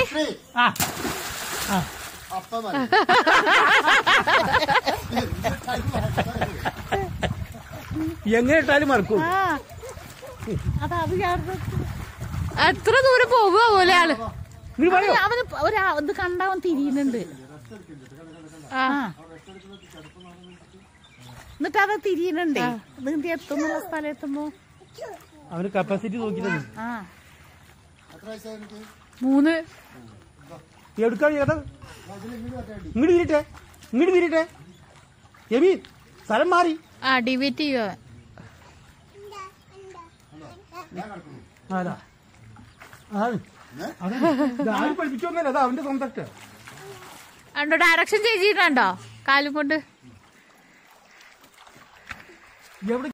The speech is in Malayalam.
എങ്ങനെ ഇട്ടാലും മറക്കും. എത്ര ദൂരം പോകുക പോലെ ആള്. അവന് ഇത് കണ്ടവൻ തിരിയുന്നുണ്ട്. എന്നിട്ട് അത് തിരിയുന്നുണ്ട്. ഇത് എത്തുന്നുള്ള സ്ഥലം എത്തുമ്പോ അവന് കപ്പാസിറ്റി നോക്കിയിട്ടുണ്ട്. 3. എടുക്കാണ് ചേട്ടാ. ഇങ്ങോട്ട് തിരിട്ടെ എബി. സ്ഥലം മാറി. ഡിബേറ്റ് ചെയ്യുക. പഠിപ്പിച്ചോന്നല്ല, അത് അവന്റെ സ്വന്തം. ഡയറക്ഷൻ ചെയ്തിട്ടുണ്ടോ കാലും കൊണ്ട്? എവിടെ